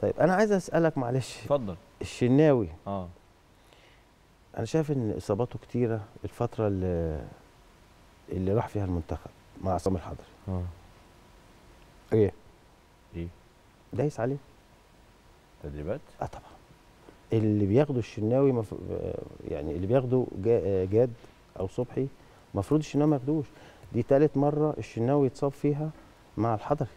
طيب انا عايز اسالك معلش، اتفضل. الشناوي اه انا شايف ان اصاباته كتيره الفتره اللي راح فيها المنتخب مع عصام الحضري. ايه ايه دايس عليه تدريبات؟ طبعا. اللي بياخده الشناوي يعني اللي بياخده جاد او صبحي المفروض الشناوي ما ياخدوش. دي تالت مره الشناوي يتصاب فيها مع الحضري.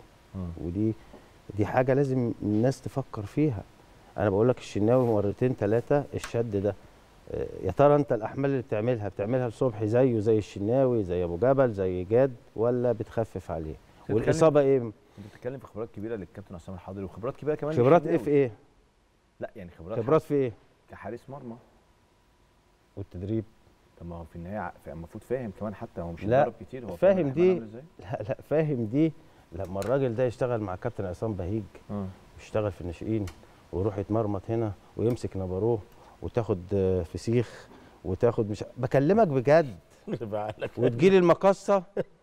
ودي حاجه لازم الناس تفكر فيها. انا بقول لك الشناوي مرتين ثلاثه الشد ده، يا ترى انت الاحمال اللي بتعملها لصبحي زيه زي الشناوي زي ابو جبل زي جاد، ولا بتخفف عليه؟ والاصابه ايه؟ انت بتتكلم في خبرات كبيره للكابتن عصام الحضري وخبرات كبيره كمان خبرات ايه في ايه؟ لا يعني خبرات في ايه؟ كحارس مرمى والتدريب. طب ما هو في النهايه المفروض فاهم كمان، حتى هو مش لا هيتدرب كتير، هو فاهم دي. لا فاهم دي. لما الراجل ده يشتغل مع كابتن عصام بهيج ويشتغل في الناشئين ويروح يتمرمط هنا ويمسك نبروه وتاخد فسيخ وتاخد مش بكلمك بجد وتجيلي المقصه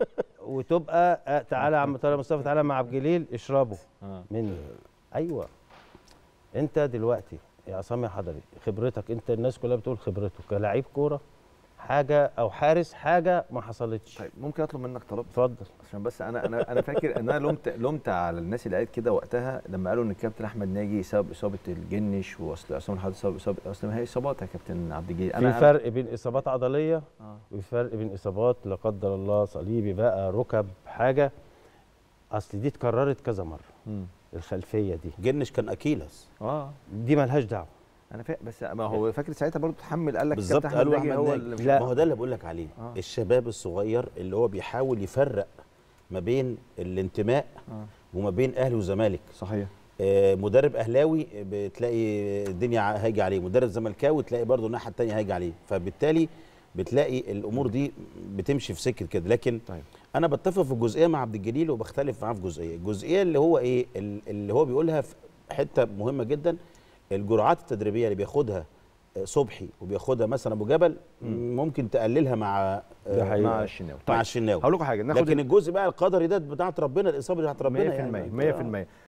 وتبقى تعالى يا عم طارق مصطفى تعالى مع عبد الجليل اشربه مني. ايوه انت دلوقتي يا عصام يا حضري خبرتك، انت الناس كلها بتقول خبرته كلاعب كوره حاجه او حارس حاجه ما حصلتش. طيب ممكن اطلب منك طلب؟ اتفضل. عشان بس انا فاكر ان انا لومت على الناس اللي قالت كده وقتها لما قالوا ان الكابتن احمد ناجي سبب اصابه الجنش واصل عصام الحضري سبب اصابه، اصل ما هي اصابات يا كابتن عبد الجليل. في فرق بين اصابات عضليه وفي فرق بين اصابات لا قدر الله صليبي بقى ركب حاجه. اصل دي اتكررت كذا مره. الخلفيه دي جنش كان اكيلس دي مالهاش دعوه. انا فاهم بس ما هو فاكر ساعتها برضه تحمل قال لك بالظبط قالوا احمد ناجي. ما هو ده اللي بقول لك عليه. الشباب الصغير اللي هو بيحاول يفرق ما بين الانتماء وما بين اهلي وزمالك. صحيح. مدرب اهلاوي بتلاقي الدنيا هاجي عليه، مدرب زملكاوي تلاقي برضه الناحيه الثانيه هاجي عليه، فبالتالي بتلاقي الامور دي بتمشي في سكه كده. لكن طيب. انا بتفق في الجزئيه مع عبد الجليل وبختلف معاه في جزئيه، الجزئيه اللي هو ايه اللي هو بيقولها في حته مهمه جدا. الجرعات التدريبيه اللي بياخدها صبحي وبياخدها مثلا ابو جبل ممكن تقللها مع الشناوي. مع الشناوي. هقول لكم حاجه، لكن الجزء بقى القدري ده بتاعت ربنا، الاصابه بتاعت ربنا 100% 100%.